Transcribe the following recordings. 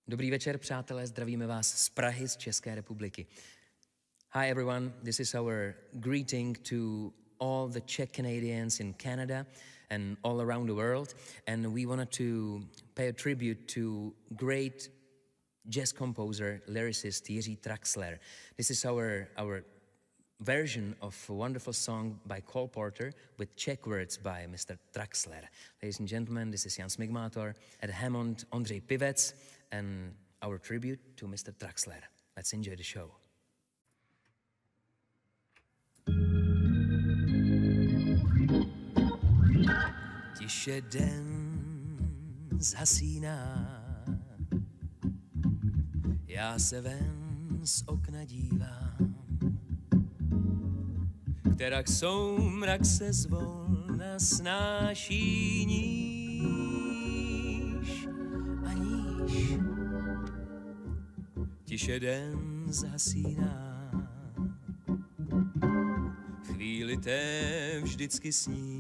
Dobrý večer, přátelé, zdravíme vás z Prahy, z České republiky. Hi everyone, this is our greeting to all the Czech-Canadians in Canada and all around the world. And we wanted to pay a tribute to great jazz composer, lyricist Jiří Traxler. This is our version of a wonderful song by Cole Porter with Czech words by Mr. Traxler. Ladies and gentlemen, this is Smigmator at Hammond, Ondřej Pivec, and our tribute to Mr. Traxler. Let's enjoy the show. Tiše den zhasíná, já se ven z okna dívám, kterak soumrak se zvolna snáší níž a níž. Tiše den zhasíná, chvíli té vždycky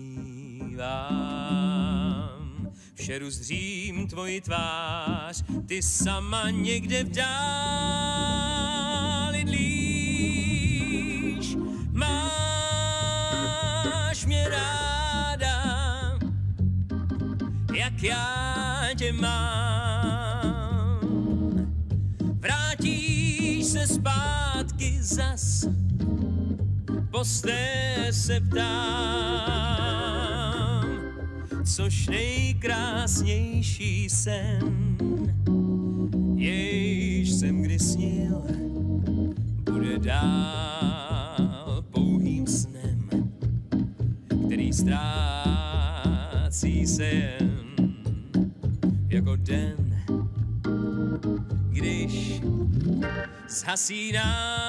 snívám, v šeru zřím tvoji tvář, ty sama někde v dáli dlíš. Máš mě ráda, jak já tě mám, vrátíš se zpátky zas, posté se ptám, což nejkrásnější sen, jejž jsem kdy snil, bude dál pouhým snem, který ztrácí se jen jako den, když zhasíná.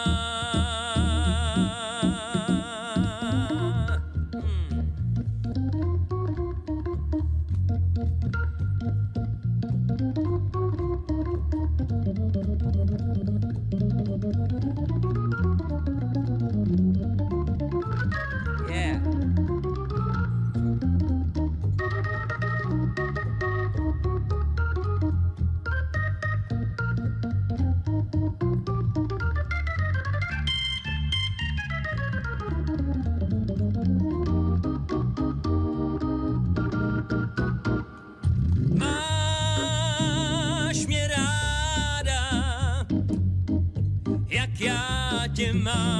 Jak já tě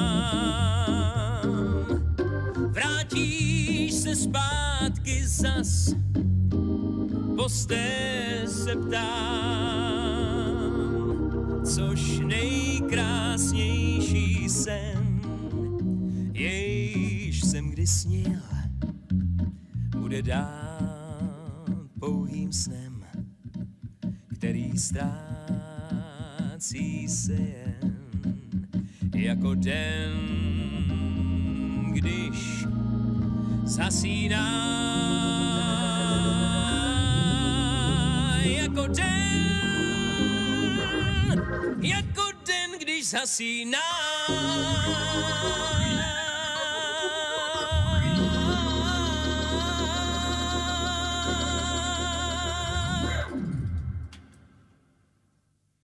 mám, vrátíš se zpátky zas, posté se ptám, což nejkrásnější sen, jejž jsem kdy snil, bude dál pouhým snem, který ztrácí se jen jako den, když zhasíná. Jako den, když zhasíná.